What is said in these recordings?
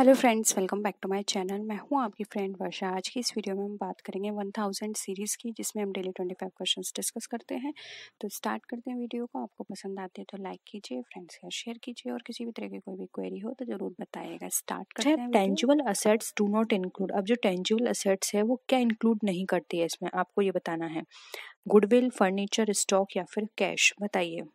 Hello friends, welcome back to my channel. मैं हूं आपकी फ्रेंड वर्षा। आज की इस वीडियो में हम बात करेंगे 1000 सीरीज़ की, जिसमें हम डेली 25 क्वेश्चंस डिस्कस करते हैं। तो स्टार्ट करते हैं वीडियो को। आपको पसंद आते हैं तो लाइक कीजिए, फ्रेंड्स के साथ शेयर कीजिए, और किसी भी तरह की कोई भी क्वेरी हो तो ज़रूर बताइएगा। स्टार्ट करते हैं video. Tangible assets do not include. अब जो टेंजिबल असेट्स है वो क्या इंक्लूड नहीं करती है इसमें, आपको ये बताना है। गुडविल, फर्नीचर, स्टॉक या फिर कैश, बताइए।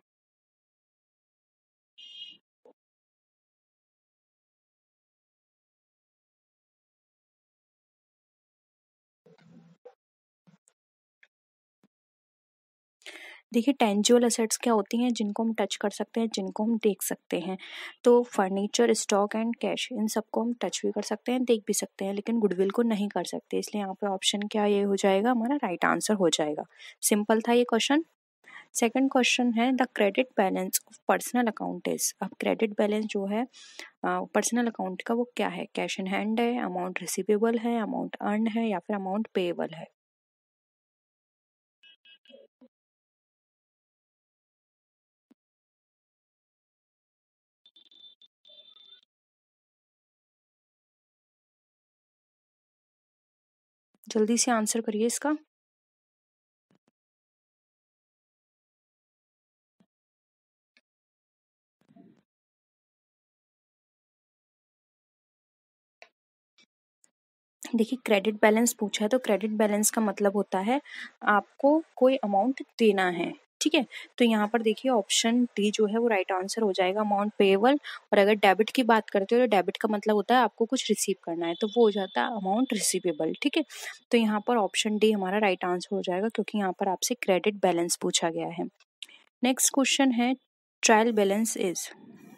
देखिए, टेंजिबल असेट्स क्या होती हैं, जिनको हम टच कर सकते हैं, जिनको हम देख सकते हैं। तो फर्नीचर, स्टॉक एंड कैश, इन सबको हम टच भी कर सकते हैं, देख भी सकते हैं, लेकिन गुडविल को नहीं कर सकते। इसलिए यहाँ पे ऑप्शन क्या ये हो जाएगा, हमारा राइट आंसर हो जाएगा। सिंपल था ये क्वेश्चन। सेकंड क्वेश्चन है, the credit balance of personal account is. अब क्रेडिट बैलेंस जो है पर्सनल अकाउंट का, वो क्या है? कैश इन हैंड है, अमाउंट रिसीवेबल है, अमाउंट अर्न है, या फिर अमाउंट पेएबल है। जल्दी से आंसर करिए इसका। देखिए, क्रेडिट बैलेंस पूछा है तो क्रेडिट बैलेंस का मतलब होता है आपको कोई अमाउंट देना है, ठीक है। तो यहाँ पर देखिए ऑप्शन डी जो है वो राइट आंसर हो जाएगा, अमाउंट पेएबल। और अगर डेबिट की बात करते हो तो डेबिट का मतलब होता है आपको कुछ रिसीव करना है, तो वो हो जाता है अमाउंट रिसीवेबल, ठीक है। तो यहाँ पर ऑप्शन डी हमारा राइट आंसर हो जाएगा, क्योंकि यहाँ पर आपसे क्रेडिट बैलेंस पूछा गया है। नेक्स्ट क्वेश्चन है, trial balance is.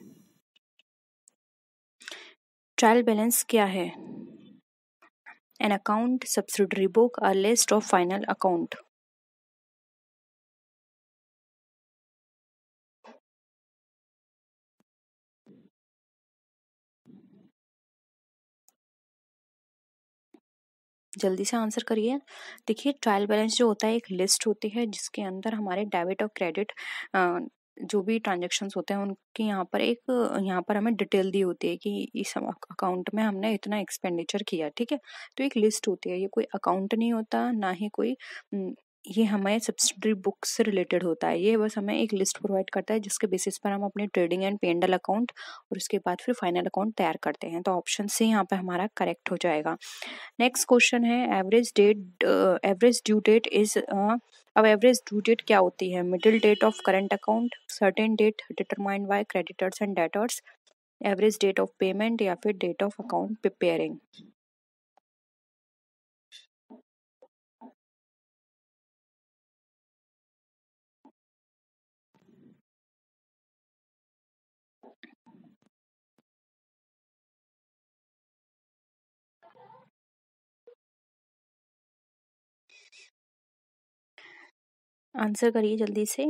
Trial balance क्या है? An account, subsidiary book, a list of final account. जल्दी से आंसर करिए। देखिए, ट्रायल बैलेंस जो होता है एक लिस्ट होती है, जिसके अंदर हमारे डेबिट और क्रेडिट जो भी ट्रांजेक्शन्स होते हैं उनकी यहाँ पर हमें डिटेल दी होती है कि इस अकाउंट में हमने इतना एक्सपेंडिचर किया, ठीक है। तो एक लिस्ट होती है, ये कोई अकाउंट नहीं होता, ना ही कोई ये हमें सब्सिडरी बुक से रिलेटेड होता है। ये बस हमें एक लिस्ट प्रोवाइड करता है, जिसके बेसिस पर हम अपने ट्रेडिंग एंड P&L अकाउंट और उसके बाद फिर फाइनल अकाउंट तैयार करते हैं। तो ऑप्शन सी यहाँ पे हमारा करेक्ट हो जाएगा। नेक्स्ट क्वेश्चन है, एवरेज ड्यू डेट इज। अब एवरेज ड्यू डेट क्या होती है? Middle date of current account, certain date determined by creditors and debtors, average date of payment, या फिर date of account preparing. Answer करिए जल्दी से।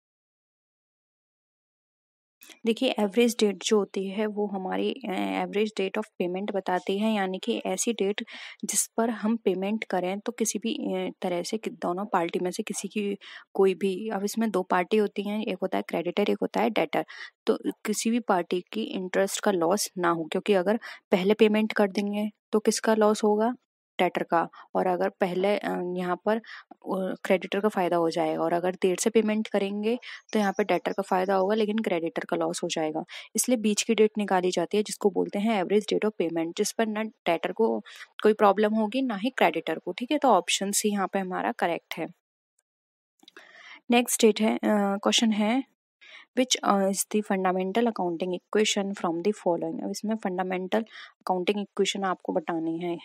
देखिए, एवरेज डेट जो होती है वो हमारी एवरेज डेट ऑफ पेमेंट बताती है, यानी कि ऐसी डेट जिस पर हम पेमेंट करें तो किसी भी तरह से दोनों पार्टी में से किसी की कोई भी। अब इसमें दो पार्टी होती हैं, एक होता है क्रेडिटर, एक होता है डेटर। तो किसी भी पार्टी की इंटरेस्ट का लॉस ना हो, क्योंकि अगर पहले पेमेंट कर देंगे तो किसका लॉस होगा? डेटर का। और अगर पहले यहाँ पर क्रेडिटर का फायदा हो जाएगा, और अगर देर से पेमेंट करेंगे तो यहाँ पे डेटर का फायदा होगा, लेकिन क्रेडिटर का लॉस हो जाएगा। इसलिए बीच की डेट निकाली जाती है, जिसको बोलते हैं एवरेज डेट ऑफ पेमेंट, जिस पर ना डेटर को कोई प्रॉब्लम होगी, ना ही क्रेडिटर को, ठीक है। तो ऑप्शन सी यहाँ पे हमारा करेक्ट है। नेक्स्ट डेट है क्वेश्चन है, which is the fundamental accounting equation from the following. अब इसमें फंडामेंटल अकाउंटिंग इक्वेशन आपको बतानी है।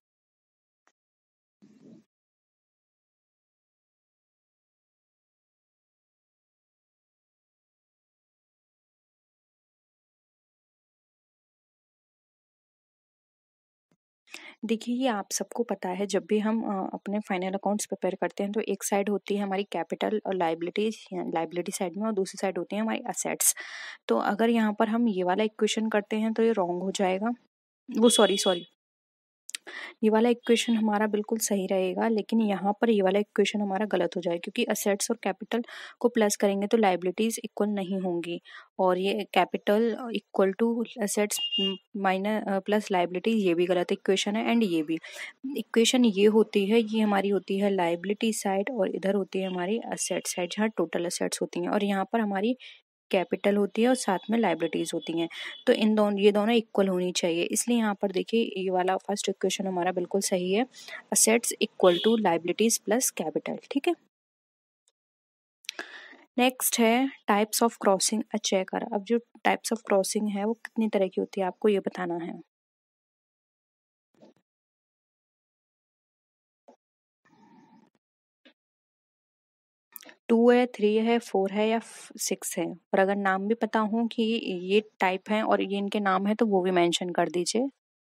देखिए, ये आप सबको पता है, जब भी हम अपने फाइनल अकाउंट्स प्रिपेयर करते हैं तो एक साइड होती है हमारी कैपिटल और लाइबिलिटीज, लाइबिलिटी साइड में, और दूसरी साइड होती है हमारी असेट्स। तो अगर यहाँ पर हम ये वाला इक्वेशन करते हैं तो ये रॉन्ग हो जाएगा। वो सॉरी सॉरी ये वाला इक्वेशन हमारा बिल्कुल सही रहेगा, लेकिन यहाँ पर ये वाला इक्वेशन हमारा गलत हो जाएगा, क्योंकि असेट्स और कैपिटल को प्लस करेंगे तो लाइबिलिटीज इक्वल नहीं होंगी, और ये capital equal to assets minus plus liabilities, ये भी गलत इक्वेशन है। एंड ये भी इक्वेशन ये होती है, ये हमारी होती है लाइबिलिटी साइड, और इधर होती है हमारी असेट साइड, जहाँ टोटल असेट्स होती हैं, और यहाँ पर हमारी कैपिटल होती है और साथ में लाइबिलिटीज होती हैं। तो ये दोनों इक्वल होनी चाहिए, इसलिए यहाँ पर देखिए ये वाला फर्स्ट इक्वेशन हमारा बिल्कुल सही है, assets equal to liabilities plus capital. ठीक है, नेक्स्ट है types of crossing a cheque. अब जो टाइप्स ऑफ क्रॉसिंग है वो कितनी तरह की होती है, आपको ये बताना है। टू है, 3 है, 4 है या 6 है, और अगर नाम भी पता हो कि ये टाइप है और ये इनके नाम है तो वो भी मेंशन कर दीजिए।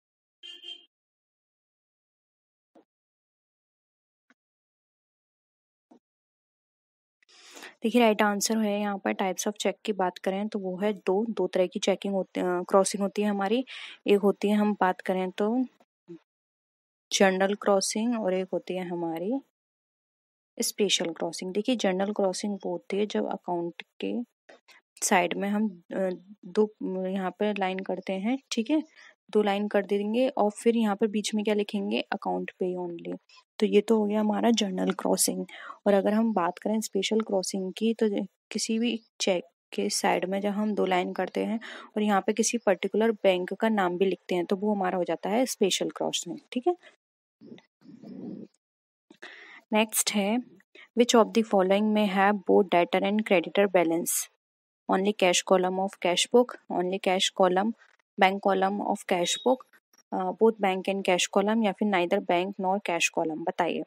देखिए राइट आंसर है यहाँ पर, टाइप्स ऑफ चेक की बात करें तो वो है दो तरह की चेकिंग होती है, क्रॉसिंग होती है हमारी। एक होती है, हम बात करें तो जनरल क्रॉसिंग, और एक होती है हमारी स्पेशल क्रॉसिंग। देखिए जनरल क्रॉसिंग वो होती है जब अकाउंट के साइड में हम दो यहाँ पर लाइन करते हैं, ठीक है, 2 लाइन कर देंगे और फिर यहाँ पर बीच में क्या लिखेंगे, अकाउंट पे ओनली। तो ये तो हो गया हमारा जनरल क्रॉसिंग। और अगर हम बात करें स्पेशल क्रॉसिंग की, तो किसी भी चेक के साइड में जब हम 2 लाइन करते हैं और यहाँ पे किसी पर्टिकुलर बैंक का नाम भी लिखते हैं, तो वो हमारा हो जाता है स्पेशल क्रॉसिंग। ठीक है, नेक्स्ट है, विच ऑफ द फॉलोइंग में have both debtor and creditor balance, only cash column of cash book, only cash column bank column of cash book, both bank and cash column, या फिर neither bank nor cash column। बताइए।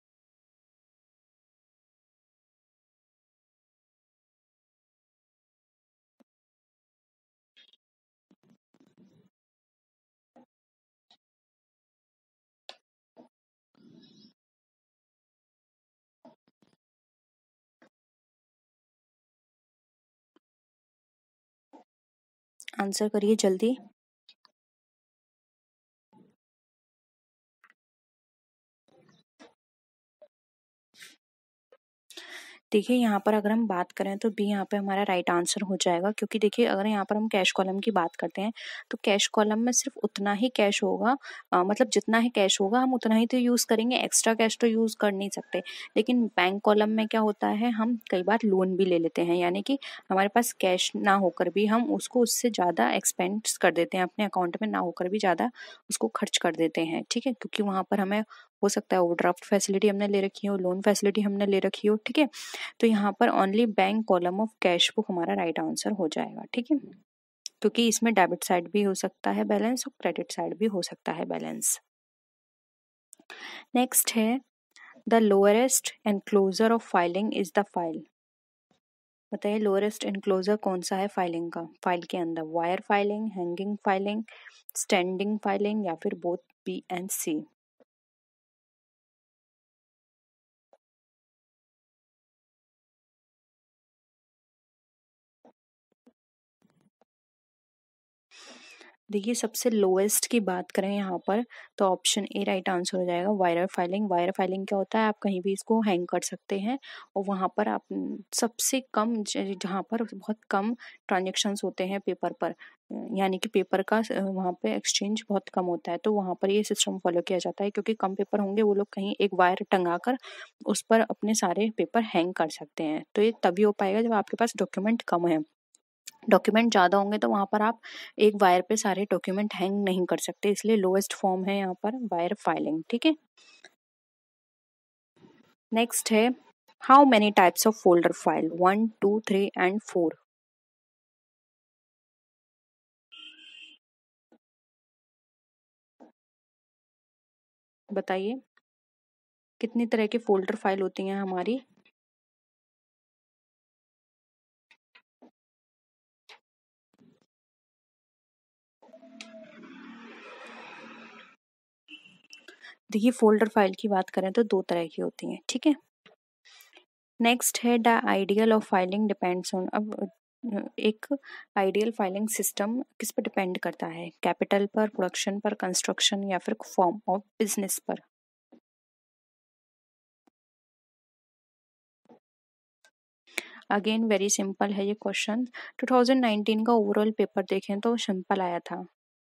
Answer करिए जल्दी। देखिए यहाँ पर अगर हम बात करें तो बी यहाँ पे हमारा राइट आंसर हो जाएगा, क्योंकि देखिए अगर यहाँ पर हम कैश कॉलम की बात करते हैं तो कैश कॉलम में सिर्फ उतना ही कैश होगा, मतलब जितना ही कैश होगा हम उतना ही तो यूज़ करेंगे, एक्स्ट्रा कैश तो यूज़ कर नहीं सकते। लेकिन बैंक कॉलम में क्या होता है, हम कई बार लोन भी ले लेते हैं, यानी कि हमारे पास कैश ना होकर भी हम उसको उससे ज़्यादा एक्सपेंस कर देते हैं, अपने अकाउंट में ना होकर भी ज़्यादा उसको खर्च कर देते हैं। ठीक है, क्योंकि वहाँ पर हमें हो सकता है ओवरड्राफ्ट फैसिलिटी हमने ले रखी हो, लोन फैसिलिटी हमने ले रखी हो। ठीक है, तो यहाँ पर only bank column of cash book हमारा राइट आंसर हो जाएगा। ठीक है, क्योंकि इसमें डेबिट साइड भी हो सकता है बैलेंस और क्रेडिट साइड भी हो सकता है बैलेंस। नेक्स्ट है, the lowest enclosure of filing is the file. बताइए लोअरेस्ट एनक्लोजर कौन सा है फाइलिंग का, फाइल के अंदर, wire filing, hanging filing, standing filing, या फिर बोथ बी एंड सी। देखिए सबसे लोएस्ट की बात करें यहाँ पर तो ऑप्शन ए राइट आंसर हो जाएगा, वायर फाइलिंग। वायर फाइलिंग क्या होता है, आप कहीं भी इसको हैंग कर सकते हैं और वहाँ पर आप सबसे कम जहाँ पर बहुत कम ट्रांजेक्शन्स होते हैं पेपर पर, यानी कि पेपर का वहाँ पे एक्सचेंज बहुत कम होता है, तो वहाँ पर ये सिस्टम फॉलो किया जाता है, क्योंकि कम पेपर होंगे वो लोग कहीं एक वायर टंगा कर उस पर अपने सारे पेपर हैंग कर सकते हैं। तो ये तभी हो पाएगा जब आपके पास डॉक्यूमेंट कम है, डॉक्यूमेंट ज़्यादा होंगे तो वहाँ पर आप एक वायर पे सारे डॉक्यूमेंट हैंग नहीं कर सकते, इसलिए लोएस्ट फॉर्म है यहाँ पर वायर फाइलिंग। ठीक है, नेक्स्ट है, how many types of folder file, 1 2 3 and 4। बताइए कितनी तरह की फोल्डर फाइल होती हैं हमारी। देखिए फोल्डर फाइल की बात करें तो 2 तरह की होती हैं। ठीक है, नेक्स्ट है, the ideal of filing depends on. अब एक आइडियल फाइलिंग सिस्टम किस पर डिपेंड करता है? कैपिटल पर, प्रोडक्शन पर, कंस्ट्रक्शन या फिर फॉर्म ऑफ बिजनेस पर? अगेन वेरी सिंपल है ये क्वेश्चन। 2019 का ओवरऑल पेपर देखें तो सिंपल आया था।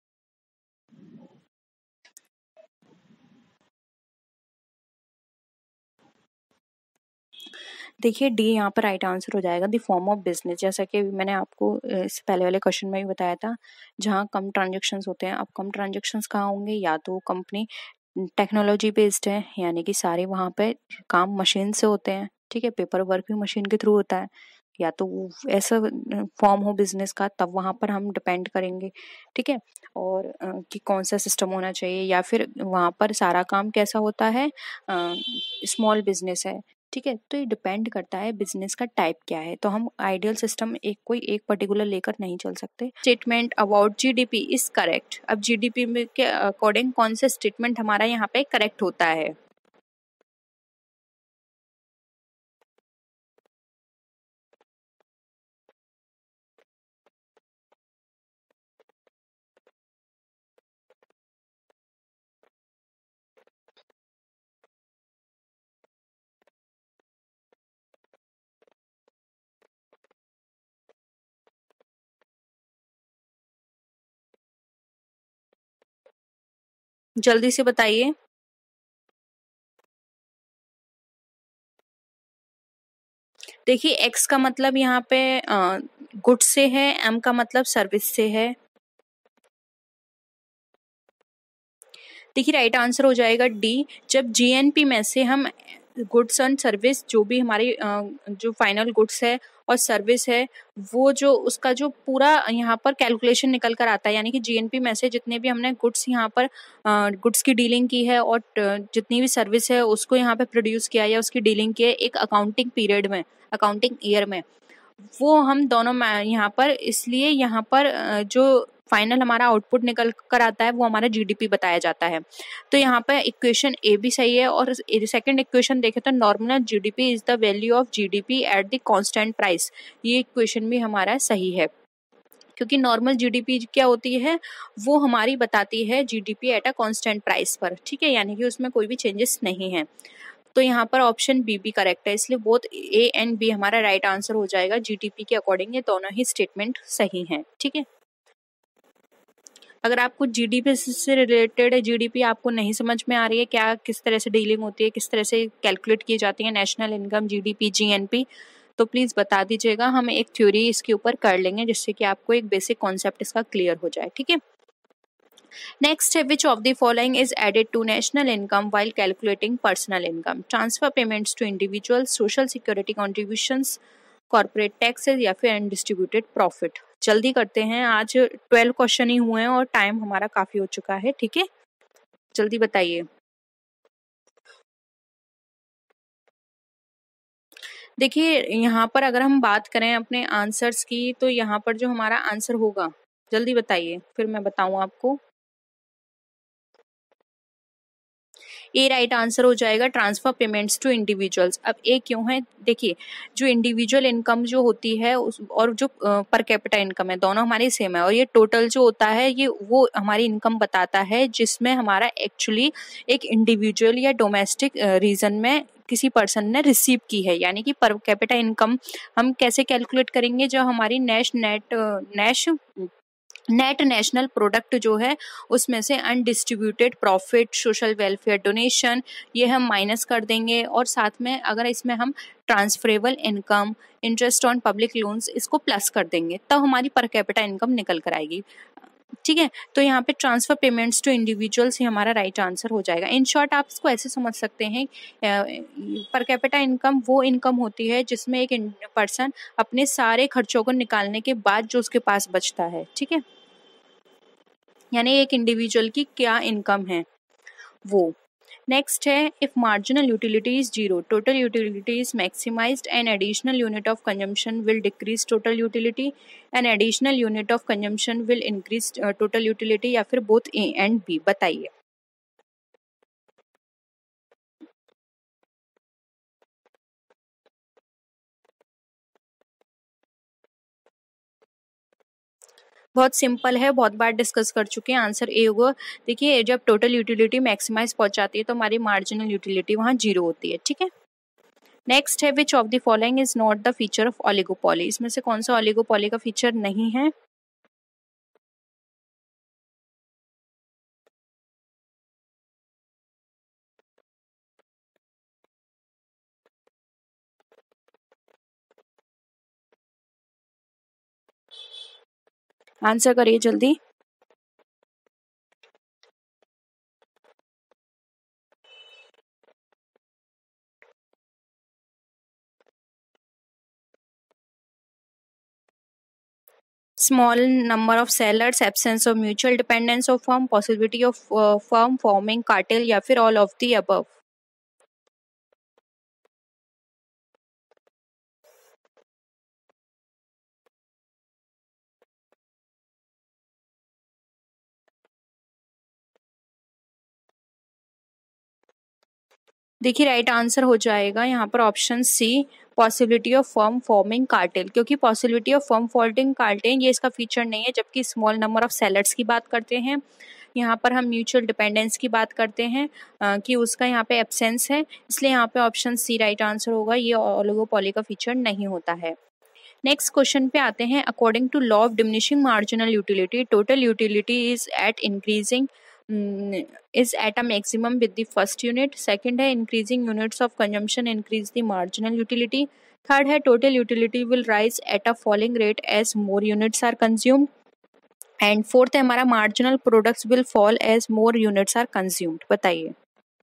देखिए डी यहाँ पर राइट आंसर हो जाएगा, द फॉर्म ऑफ बिजनेस। जैसा कि मैंने आपको इससे पहले वाले क्वेश्चन में भी बताया था, जहाँ कम ट्रांजेक्शन्स होते हैं। अब कम ट्रांजेक्शन्स कहाँ होंगे? या तो कंपनी टेक्नोलॉजी बेस्ड है, यानी कि सारे वहाँ पे काम मशीन से होते हैं, ठीक है, पेपर वर्क भी मशीन के थ्रू होता है। या तो वो ऐसा फॉर्म हो बिजनेस का, तब वहाँ पर हम डिपेंड करेंगे, ठीक है। और कि कौन सा सिस्टम होना चाहिए, या फिर वहाँ पर सारा काम कैसा होता है, स्मॉल बिजनेस है, ठीक है। तो ये डिपेंड करता है बिजनेस का टाइप क्या है। तो हम आइडियल सिस्टम कोई एक पर्टिकुलर लेकर नहीं चल सकते। Statement about GDP is correct. अब जीडीपी में के अकॉर्डिंग कौन सा स्टेटमेंट हमारा यहाँ पे करेक्ट होता है? जल्दी से बताइए। देखिए एक्स का मतलब यहाँ पे गुड्स से है, एम का मतलब सर्विस से है। देखिए राइट आंसर हो जाएगा डी। जब जीएनपी में से हम गुड्स एंड सर्विस, जो भी हमारी जो फाइनल गुड्स है और सर्विस है, वो जो उसका जो पूरा यहाँ पर कैलकुलेशन निकल कर आता है, यानी कि जीएनपी में से जितने भी हमने गुड्स यहाँ पर गुड्स की डीलिंग की है और जितनी भी सर्विस है उसको यहाँ पे प्रोड्यूस किया या उसकी डीलिंग की है एक अकाउंटिंग पीरियड में, अकाउंटिंग ईयर में, वो हम दोनों यहाँ पर, इसलिए यहाँ पर जो फाइनल हमारा आउटपुट निकल कर आता है वो हमारा जीडीपी बताया जाता है। तो यहाँ पर इक्वेशन ए भी सही है। और सेकंड इक्वेशन देखें तो normal GDP is the value of GDP at the constant price, ये इक्वेशन भी हमारा सही है, क्योंकि नॉर्मल जीडीपी क्या होती है, वो हमारी बताती है GDP at a constant price पर, ठीक है, यानी कि उसमें कोई भी चेंजेस नहीं है। तो यहाँ पर ऑप्शन बी भी करेक्ट है, इसलिए बोथ ए एंड बी हमारा राइट आंसर हो जाएगा। जीडीपी के अकॉर्डिंग ये दोनों ही स्टेटमेंट सही हैं, ठीक है। अगर आपको जीडीपी से रिलेटेड, जीडीपी आपको नहीं समझ में आ रही है, क्या किस तरह से डीलिंग होती है, किस तरह से कैलकुलेट की जाती है नेशनल इनकम, जीडीपी, जीएनपी, तो प्लीज बता दीजिएगा, हम एक थ्योरी इसके ऊपर कर लेंगे जिससे कि आपको एक बेसिक कॉन्सेप्ट इसका क्लियर हो जाए, ठीक है। नेक्स्ट है, which of the following is added to national income while calculating personal income? Transfer payments to individuals, social security contributions, corporate taxes या फिर अनडिस्ट्रीब्यूटेड प्रॉफिट? जल्दी करते हैं, आज 12 क्वेश्चन ही हुए हैं और टाइम हमारा काफी हो चुका है, ठीक है, जल्दी बताइए। देखिए यहाँ पर अगर हम बात करें अपने आंसर्स की, तो यहाँ पर जो हमारा आंसर होगा, जल्दी बताइए फिर मैं बताऊं आपको। ए राइट आंसर हो जाएगा, ट्रांसफर पेमेंट्स टू इंडिविजुअल्स। अब ए क्यों है? देखिए जो इंडिविजुअल इनकम जो होती है और जो पर कैपिटा इनकम है, दोनों हमारी सेम है, और ये टोटल जो होता है ये वो हमारी इनकम बताता है जिसमें हमारा एक्चुअली एक इंडिविजुअल या डोमेस्टिक रीजन में किसी पर्सन ने रिसीव की है, यानी कि पर कैपिटा इनकम हम कैसे कैलकुलेट करेंगे? जो हमारी नेट नेशनल प्रोडक्ट जो है उसमें से undistributed profit, social welfare donation, ये हम माइनस कर देंगे, और साथ में अगर इसमें हम transferable income, interest on public loans, इसको प्लस कर देंगे, तब हमारी पर कैपिटा इनकम निकल कर आएगी, ठीक है। तो यहाँ पे ट्रांसफर पेमेंट्स टू इंडिविजुअल्स ही हमारा राइट आंसर हो जाएगा। इन शॉर्ट आप इसको ऐसे समझ सकते हैं, पर कैपिटा इनकम वो इनकम होती है जिसमें एक पर्सन अपने सारे खर्चों को निकालने के बाद जो उसके पास बचता है, ठीक है, यानी एक इंडिविजुअल की क्या इनकम है वो। नेक्स्ट है, if marginal utility is zero, total utility is maximised, an additional unit of consumption will decrease total utility, an additional unit of consumption will increase total utility, या फिर बोथ ए एंड बी? बताइए। बहुत simple है, बहुत बार discuss कर चुके हैं। Answer A होगा। देखिए जब टोटल यूटिलिटी मैक्सिमाइज पहुंच जाती है तो हमारी मार्जिनल यूटिलिटी वहां जीरो होती है, ठीक है। नेक्स्ट है which of the following is not the feature of oligopoly, इसमें से कौन सा ओलिगोपॉली का फीचर नहीं है। आंसर करिए जल्दी। Small number of sellers, absence of mutual dependence of firm, possibility of firm forming cartel, या फिर ऑल ऑफ द अबव। देखिए राइट आंसर हो जाएगा यहाँ पर option C, possibility of firm forming cartel, क्योंकि possibility of firm forming cartel ये इसका फीचर नहीं है, जबकि स्मॉल नंबर ऑफ सेलर्स की बात करते हैं। यहाँ पर हम म्यूचुअल डिपेंडेंस की बात करते हैं कि उसका यहाँ पे एब्सेंस है, इसलिए यहाँ पे ऑप्शन सी राइट आंसर होगा, ये ओलिगोपॉली का फीचर नहीं होता है। नेक्स्ट क्वेश्चन पे आते हैं। According to law of diminishing marginal utility, total utility is at increasing is at a maximum with the first unit. Second है increasing units of consumption increase the marginal utility. Third है total utility will rise at a falling rate as more units are consumed. And fourth है हमारा marginal products will fall as more units are consumed. बताइए।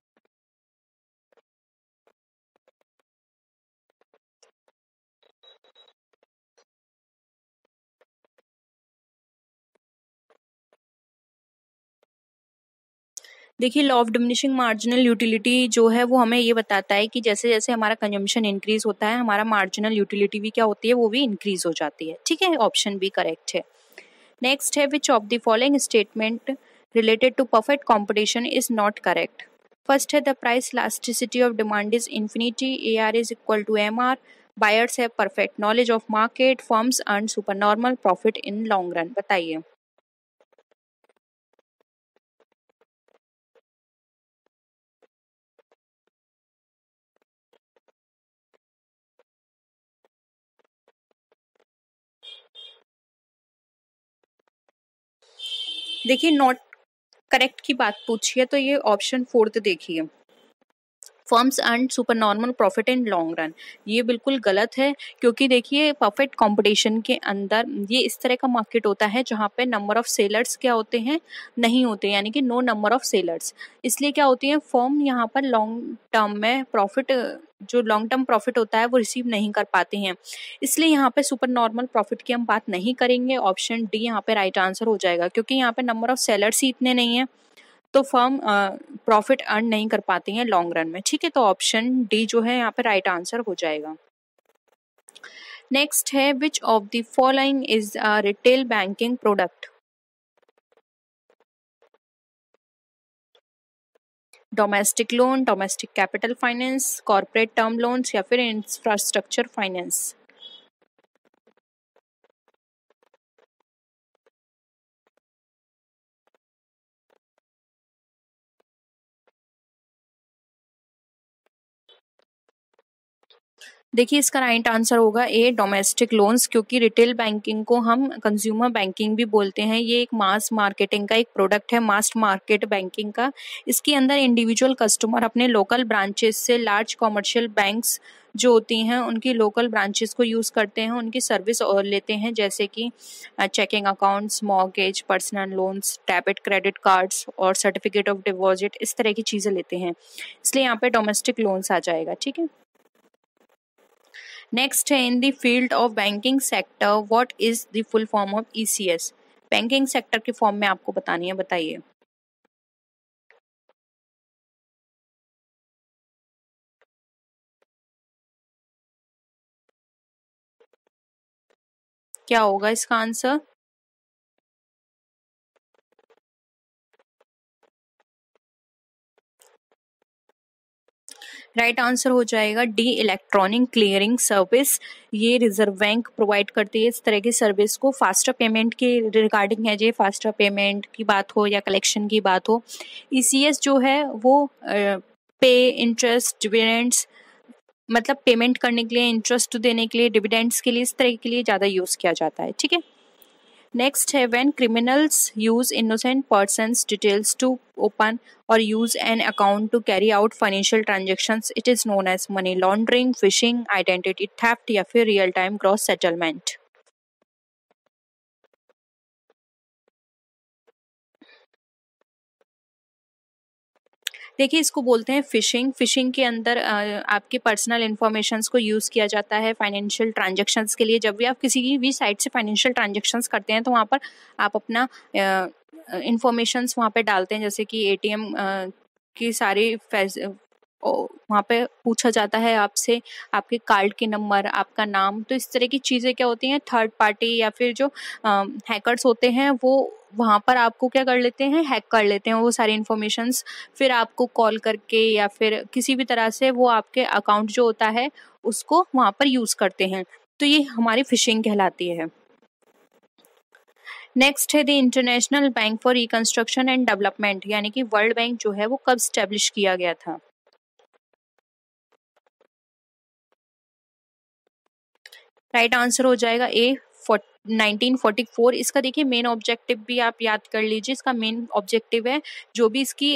देखिए law of diminishing marginal utility जो है वो हमें ये बताता है कि जैसे जैसे हमारा कंजम्पशन इंक्रीज होता है हमारा मार्जिनल यूटिलिटी भी क्या होती है, वो भी इंक्रीज हो जाती है, ठीक है। ऑप्शन बी करेक्ट है। नेक्स्ट है which of the following statement related to perfect competition is not correct. First है the price elasticity of demand is infinity, AR is equal to MR, buyers have perfect knowledge of market, firms earn supernormal profit in long run। बताइए। देखिए not correct की बात पूछी है तो ये option fourth देखिए, firms earn super normal profit in long run, ये बिल्कुल गलत है। क्योंकि देखिए परफेक्ट कंपटीशन के अंदर ये इस तरह का मार्केट होता है जहाँ पे नंबर ऑफ सेलर्स क्या होते हैं, नहीं होते, यानी कि नो नंबर ऑफ सेलर्स। इसलिए क्या होती है फर्म यहाँ पर लॉन्ग टर्म में प्रॉफिट, जो लॉन्ग टर्म प्रॉफिट होता है वो रिसीव नहीं कर पाते हैं, इसलिए यहाँ पे सुपर नॉर्मल प्रॉफिट की हम बात नहीं करेंगे। ऑप्शन डी यहाँ पे राइट आंसर हो जाएगा, क्योंकि यहाँ पे नंबर ऑफ सेलर्स ही इतने नहीं है तो फर्म प्रॉफिट अर्न नहीं कर पाती हैं लॉन्ग रन में, ठीक है। तो ऑप्शन डी जो है यहाँ पे राइट आंसर हो जाएगा। नेक्स्ट है which of the following is a retail banking product, domestic loan, domestic capital finance, corporate term loans, या फिर इंफ्रास्ट्रक्चर फाइनेंस। देखिए इसका राइट आंसर होगा ए, डोमेस्टिक लोन्स, क्योंकि रिटेल बैंकिंग को हम कंज्यूमर बैंकिंग भी बोलते हैं। ये एक मास मार्केटिंग का एक प्रोडक्ट है, मास मार्केट बैंकिंग का। इसके अंदर इंडिविजुअल कस्टमर अपने लोकल ब्रांचेस से लार्ज कॉमर्शियल बैंक्स जो होती हैं उनकी लोकल ब्रांचेस को यूज़ करते हैं, उनकी सर्विस और लेते हैं, जैसे कि checking accounts, mortgage, personal loans, debit credit cards और सर्टिफिकेट ऑफ डिपॉजिट, इस तरह की चीज़ें लेते हैं, इसलिए यहाँ पे डोमेस्टिक लोन्स आ जाएगा, ठीक है। नेक्स्ट है in the field of banking sector what is the full form of ECS, banking sector के फॉर्म में आपको बतानी है, बताइए। क्या होगा इसका आंसर। राइट आंसर हो जाएगा डी, इलेक्ट्रॉनिक क्लियरिंग सर्विस। ये रिजर्व बैंक प्रोवाइड करती है इस तरह की सर्विस को। फास्टर पेमेंट के रिगार्डिंग है, ये फास्टर पेमेंट की बात हो या कलेक्शन की बात हो। ईसीएस जो है वो पे, इंटरेस्ट, डिविडेंड्स, मतलब पेमेंट करने के लिए, इंटरेस्ट देने के लिए, डिविडेंड्स के लिए, इस तरह के लिए ज़्यादा यूज़ किया जाता है। ठीक है, नेक्स्ट है when criminals use innocent persons details to open or use an account to carry out financial transactions, it is known as money laundering, phishing, identity theft या फिर रियल टाइम ग्रॉस सेटलमेंट। देखिए, इसको बोलते हैं fishing. Fishing के अंदर आपके personal informations को यूज़ किया जाता है फाइनेंशियल ट्रांजैक्शंस के लिए। जब भी आप किसी की भी साइट से फाइनेंशियल ट्रांजैक्शंस करते हैं तो वहाँ पर आप अपना इन्फॉर्मेशंस वहाँ पे डालते हैं, जैसे कि एटीएम की सारी वहाँ पे पूछा जाता है आपसे, आपके कार्ड के नंबर, आपका नाम। तो इस तरह की चीज़ें क्या होती हैं, थर्ड पार्टी या फिर जो हैकर्स होते हैं वो वहाँ पर आपको क्या कर लेते हैं, हैक कर लेते हैं वो सारी इन्फॉर्मेशंस। फिर आपको कॉल करके या फिर किसी भी तरह से वो आपके अकाउंट जो होता है उसको वहाँ पर यूज़ करते हैं। तो ये हमारी फिशिंग कहलाती है। नेक्स्ट है the international bank for reconstruction and development, यानी कि वर्ल्ड बैंक जो है वो कब स्टैब्लिश किया गया था। राइट आंसर हो जाएगा ए, 1944। इसका देखिए मेन ऑब्जेक्टिव भी आप याद कर लीजिए। इसका मेन ऑब्जेक्टिव है जो भी इसकी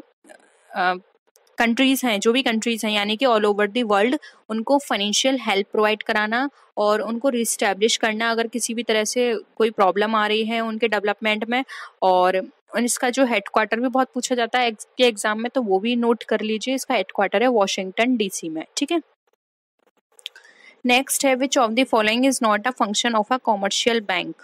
कंट्रीज हैं, जो भी कंट्रीज हैं यानी कि ऑल ओवर द वर्ल्ड, उनको फाइनेंशियल हेल्प प्रोवाइड कराना और उनको रिस्टैब्लिश करना अगर किसी भी तरह से कोई प्रॉब्लम आ रही है उनके डेवलपमेंट में। और इसका जो हेडक्वार्टर भी बहुत पूछा जाता है के एग्जाम में, तो वो भी नोट कर लीजिए। इसका हेडक्वार्टर है वॉशिंगटन डीसी में। ठीक है, नेक्स्ट है which of the following is not a function of a commercial bank.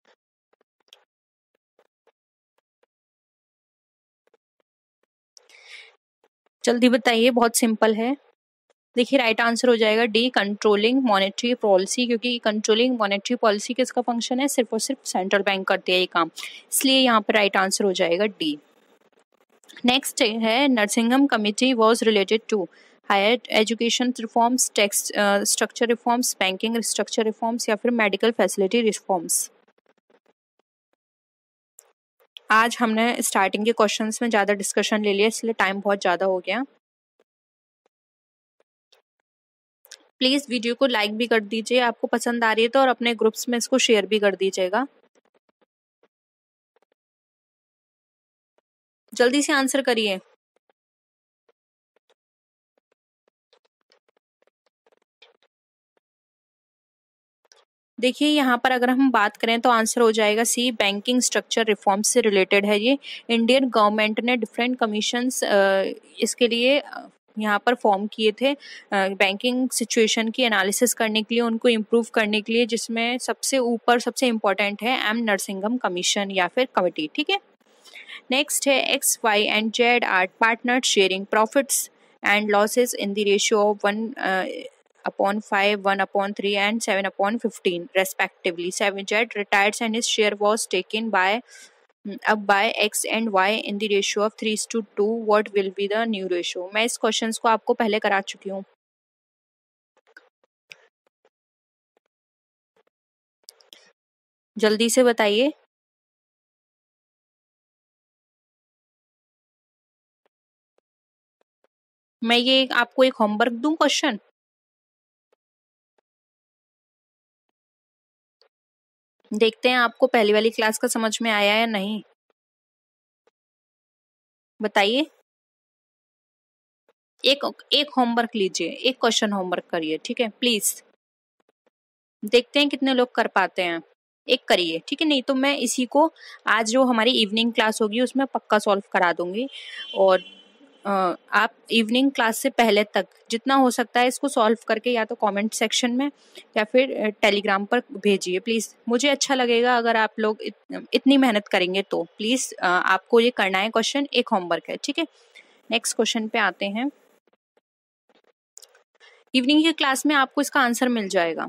जल्दी बताइए, बहुत सिंपल है। देखिए, राइट आंसर हो जाएगा डी, कंट्रोलिंग मॉनेटरी पॉलिसी, क्योंकि कंट्रोलिंग मॉनेटरी पॉलिसी किसका फंक्शन है, सिर्फ और सिर्फ सेंट्रल बैंक करती है ये काम, इसलिए यहाँ पर राइट आंसर हो जाएगा डी। नेक्स्ट है Narasimham committee was related to higher education reforms, tax structure reforms, banking structure reforms या फिर मेडिकल फैसिलिटी रिफॉर्म्स। आज हमने स्टार्टिंग के क्वेश्चंस में ज़्यादा डिस्कशन ले लिया, इसलिए टाइम बहुत ज़्यादा हो गया। प्लीज़ वीडियो को लाइक भी कर दीजिए आपको पसंद आ रही है तो, और अपने ग्रुप्स में इसको शेयर भी कर दीजिएगा। जल्दी से आंसर करिए। देखिए, यहाँ पर अगर हम बात करें तो आंसर हो जाएगा सी, बैंकिंग स्ट्रक्चर रिफॉर्म्स से रिलेटेड है ये। इंडियन गवर्नमेंट ने डिफरेंट कमीशंस इसके लिए यहाँ पर फॉर्म किए थे बैंकिंग सिचुएशन की एनालिसिस करने के लिए, उनको इम्प्रूव करने के लिए, जिसमें सबसे ऊपर सबसे इम्पोर्टेंट है एम नरसिंघम कमीशन या फिर कमिटी। ठीक है, नेक्स्ट है X, Y and Z are partner sharing profits and losses in the ratio of 1/5, 1/3 and 7/15 respectively. Z retires and his share was taken up by X and Y in the ratio of 3:2. What will be the new ratio? मैं इस question को आपको पहले करा चुकी हूँ। जल्दी से बताइए। मैं ये आपको एक होमवर्क दूं क्वेश्चन? देखते हैं आपको पहली वाली क्लास का समझ में आया या नहीं, बताइए। एक होमवर्क लीजिए, एक क्वेश्चन होमवर्क करिए, ठीक है प्लीज। देखते हैं कितने लोग कर पाते हैं। एक करिए, ठीक है, नहीं तो मैं इसी को आज जो हमारी इवनिंग क्लास होगी उसमें पक्का सॉल्व करा दूंगी। और आप इवनिंग क्लास से पहले तक जितना हो सकता है इसको सॉल्व करके या तो कमेंट सेक्शन में या फिर टेलीग्राम पर भेजिए प्लीज़। मुझे अच्छा लगेगा अगर आप लोग इतनी मेहनत करेंगे तो। प्लीज़ आपको ये करना है क्वेश्चन, एक होमवर्क है, ठीक है। नेक्स्ट क्वेश्चन पे आते हैं। इवनिंग की क्लास में आपको इसका आंसर मिल जाएगा।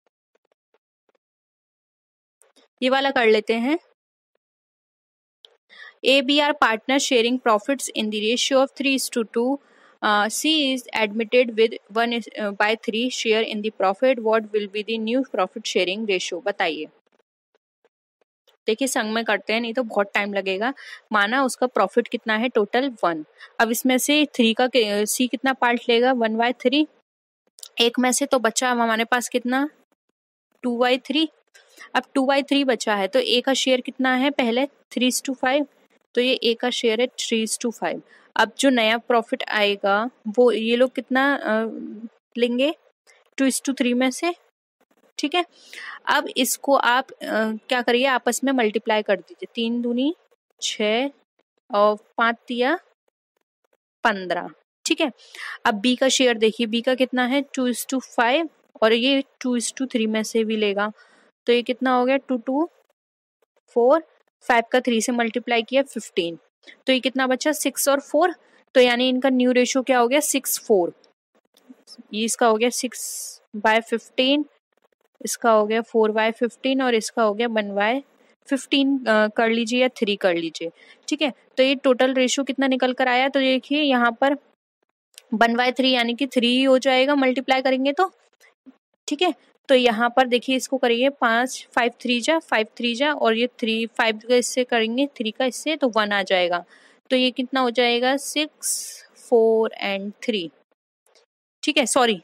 ये वाला कर लेते हैं। ABR partners sharing profits in the ratio of 3:2 C is admitted with 1/3 share in the profit. What will be the new profit sharing ratio? बताइए। देखिए संग में करते हैं, नहीं तो बहुत टाइम लगेगा। माना उसका प्रॉफिट कितना है टोटल 1। अब इसमें से 3 का सी कितना पार्ट लेगा 1/3। एक में से तो बचा हमारे पास कितना 2/3। अब 2/3 बचा है तो ए का शेयर कितना है पहले 3:5, तो ये ए का शेयर है 3:5। अब जो नया प्रॉफिट आएगा वो ये लोग कितना लेंगे 2:3 में से, ठीक है। अब इसको आप क्या करिए आपस में मल्टीप्लाई कर दीजिए, 3 दूनी 6 और 5 दिया 15, ठीक है। अब बी का शेयर देखिए, बी का कितना है 2:5 और ये 2:3 में से भी लेगा, तो ये कितना हो गया 2 2 4, 5 का 3 से मल्टीप्लाई किया 15, तो ये कितना बचा 6 और 4, तो यानी इनका न्यू रेशियो क्या हो गया 6:4। ये इसका हो गया 6/15, इसका हो गया 4/15 और इसका हो गया 1/15 कर लीजिए या 3 कर लीजिए, ठीक है। तो ये टोटल रेशियो कितना निकल कर आया, तो देखिए यहाँ पर 1/3 यानी कि 3 हो जाएगा मल्टीप्लाई करेंगे तो, ठीक है। तो यहाँ पर देखिए इसको करिए 5 3 जा और ये 3 5 का इससे करेंगे 3 का इससे तो 1 आ जाएगा, तो ये कितना हो जाएगा 6 4 and 3, ठीक है। सॉरी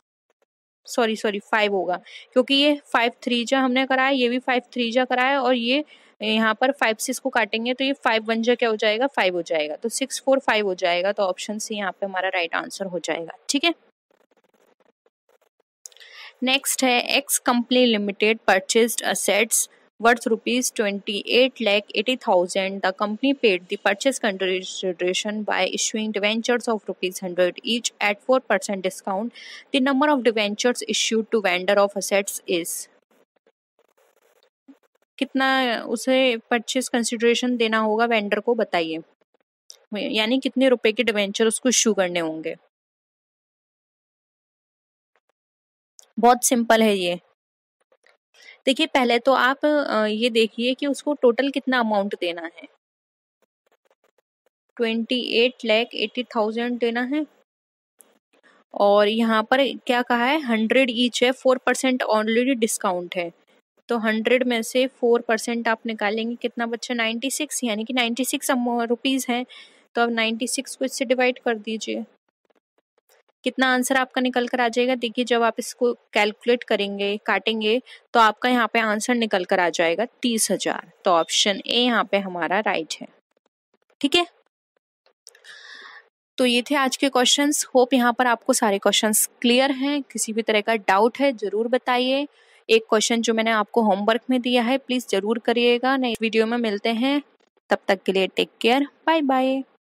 5 होगा, क्योंकि ये 5 3 जा हमने कराया, ये भी 5 3 जा कराया और ये यहाँ पर 5 से इसको काटेंगे तो ये 5 1 जा क्या हो जाएगा 5 हो जाएगा, तो 6 4 5 हो जाएगा, तो ऑप्शन सी यहाँ पे हमारा राइट आंसर हो जाएगा, ठीक है। नेक्स्ट है X company limited purchased assets worth rupees 28,80,000. The company paid the purchase consideration by issuing debentures of rupees 100 each at 4% discount. The number of debentures issued to vendor of assets is, कितना उसे purchase consideration देना होगा vendor को बताइए, यानी कितने रुपए के डिवेंचर उसको इश्यू करने होंगे। बहुत सिंपल है ये। देखिए पहले तो आप ये देखिए कि उसको टोटल कितना अमाउंट देना है, 28,80,000 देना है और यहाँ पर क्या कहा है 100 ईच है, 4% ऑलरेडी डिस्काउंट है, तो 100 में से 4% आप निकालेंगे कितना बच्चा 96, यानी कि 96 रुपीज है, तो अब 96 को इससे डिवाइड कर दीजिए, कितना आंसर आपका निकल कर आ जाएगा। देखिए जब आप इसको कैलकुलेट करेंगे काटेंगे तो आपका यहाँ पे आंसर निकल कर आ जाएगा 30,000, तो ऑप्शन ए यहाँ पे हमारा राइट है, ठीक है। तो ये थे आज के क्वेश्चंस, होप यहाँ पर आपको सारे क्वेश्चंस क्लियर हैं। किसी भी तरह का डाउट है जरूर बताइए। एक क्वेश्चन जो मैंने आपको होमवर्क में दिया है प्लीज जरूर करिएगा। नेक्स्ट वीडियो में मिलते हैं, तब तक के लिए टेक केयर, बाय बाय।